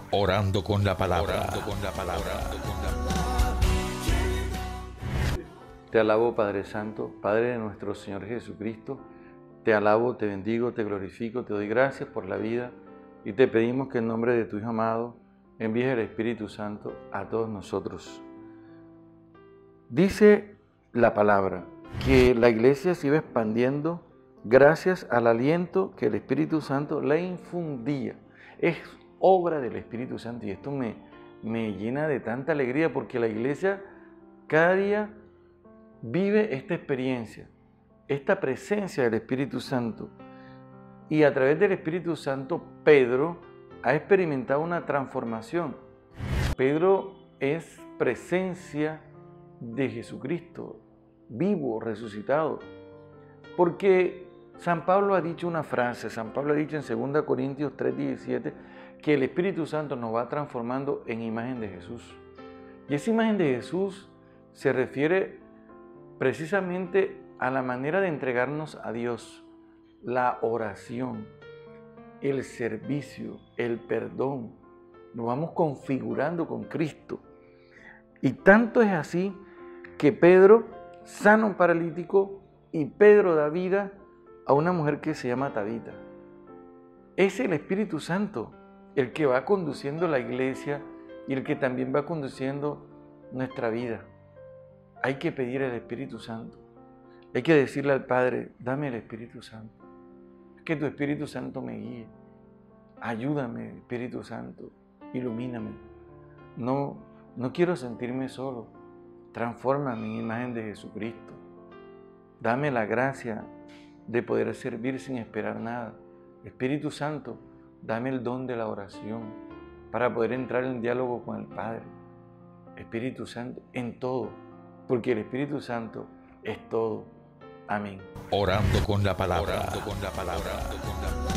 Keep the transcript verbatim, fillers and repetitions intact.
Orando con la palabra. Orando con la palabra. Te alabo, Padre Santo, Padre de nuestro Señor Jesucristo. Te alabo, te bendigo, te glorifico, te doy gracias por la vida y te pedimos que en nombre de tu Hijo amado envíes el Espíritu Santo a todos nosotros. Dice la palabra que la iglesia se iba expandiendo gracias al aliento que el Espíritu Santo le infundía. Es obra del Espíritu Santo y esto me, me llena de tanta alegría porque la iglesia cada día vive esta experiencia, esta presencia del Espíritu Santo. Y a través del Espíritu Santo, Pedro ha experimentado una transformación. Pedro es presencia de Jesucristo, vivo, resucitado. Porque San Pablo ha dicho una frase, San Pablo ha dicho en segunda Corintios tres diecisiete, que el Espíritu Santo nos va transformando en imagen de Jesús. Y esa imagen de Jesús se refiere precisamente a la manera de entregarnos a Dios, la oración, el servicio, el perdón. Nos vamos configurando con Cristo. Y tanto es así que Pedro sana a un paralítico y Pedro da vida a una mujer que se llama Tabita. Es el Espíritu Santo el que va conduciendo la iglesia y el que también va conduciendo nuestra vida. Hay que pedir el Espíritu Santo. Hay que decirle al Padre, dame el Espíritu Santo. Que tu Espíritu Santo me guíe. Ayúdame, Espíritu Santo. Ilumíname. No, no quiero sentirme solo. Transfórmame en imagen de Jesucristo. Dame la gracia de poder servir sin esperar nada. Espíritu Santo, dame el don de la oración para poder entrar en diálogo con el Padre. Espíritu Santo, en todo, porque el Espíritu Santo es todo. Amén. Orando con la palabra. Orando con la palabra. Orando con la palabra.